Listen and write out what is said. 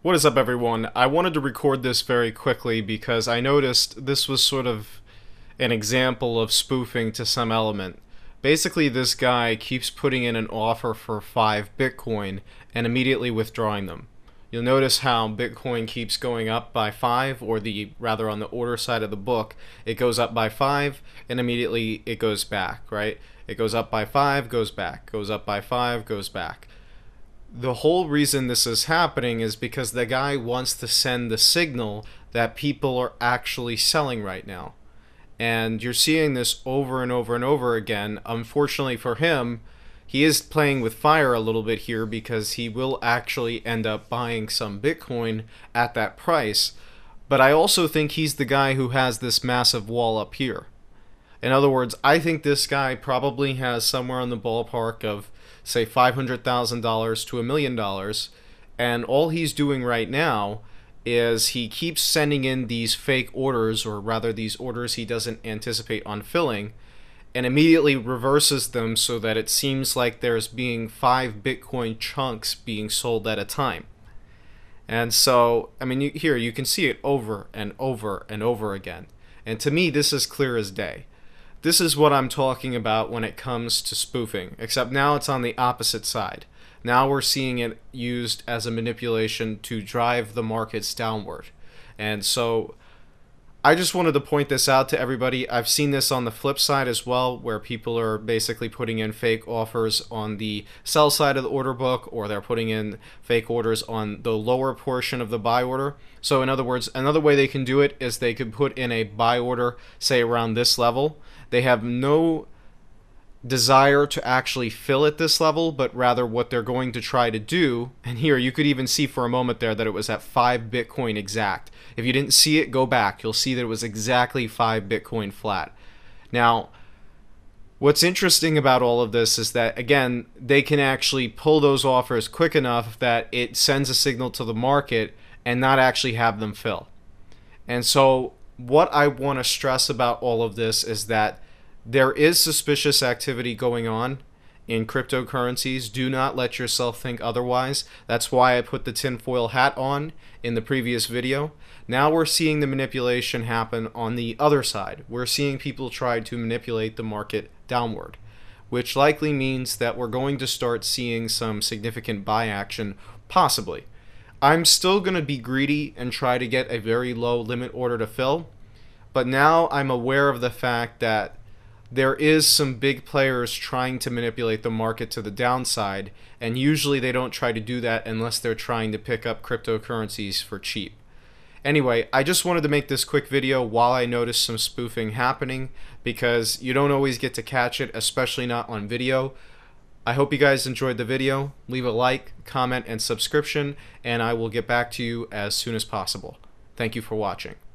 What is up, everyone? I wanted to record this very quickly because I noticed this was sort of an example of spoofing to some element. Basically, this guy keeps putting in an offer for 5 Bitcoin and immediately withdrawing them. You'll notice how Bitcoin keeps going up by 5, or rather on the order side of the book, it goes up by 5 and immediately it goes back, right? It goes up by 5, goes back, goes up by 5, goes back. The whole reason this is happening is because the guy wants to send the signal that people are actually selling right now. And you're seeing this over and over and over again. Unfortunately for him, he is playing with fire a little bit here because he will actually end up buying some Bitcoin at that price. But I also think he's the guy who has this massive wall up here. In other words, I think this guy probably has somewhere in the ballpark of, say, $500,000 to $1,000,000, and all he's doing right now is he keeps sending in these fake orders, or rather these orders he doesn't anticipate on filling, and immediately reverses them so that it seems like there's being 5 Bitcoin chunks being sold at a time. And so, I mean, here you can see it over and over and over again. And to me, this is clear as day. This is what I'm talking about when it comes to spoofing, except now it's on the opposite side. Now we're seeing it used as a manipulation to drive the markets downward. And so I just wanted to point this out to everybody. I've seen this on the flip side as well, where people are basically putting in fake offers on the sell side of the order book, or they're putting in fake orders on the lower portion of the buy order. So in other words, another way they can do it is they could put in a buy order, say around this level. They have no desire to actually fill at this level, but rather what they're going to try to do, and here you could even see for a moment there that it was at 5 Bitcoin exact. If you didn't see it, go back. You'll see that it was exactly 5 Bitcoin flat. Now, what's interesting about all of this is that, again, they can actually pull those offers quick enough that it sends a signal to the market and not actually have them fill. And so what I want to stress about all of this is that there is suspicious activity going on in cryptocurrencies. Do not let yourself think otherwise. That's why I put the tinfoil hat on in the previous video. Now we're seeing the manipulation happen on the other side. We're seeing people try to manipulate the market downward, which likely means that we're going to start seeing some significant buy action, possibly. I'm still going to be greedy and try to get a very low limit order to fill, but now I'm aware of the fact that there is some big players trying to manipulate the market to the downside, and usually they don't try to do that unless they're trying to pick up cryptocurrencies for cheap. Anyway, I just wanted to make this quick video while I noticed some spoofing happening, because you don't always get to catch it, especially not on video. I hope you guys enjoyed the video. Leave a like, comment, and subscription, and I will get back to you as soon as possible. Thank you for watching.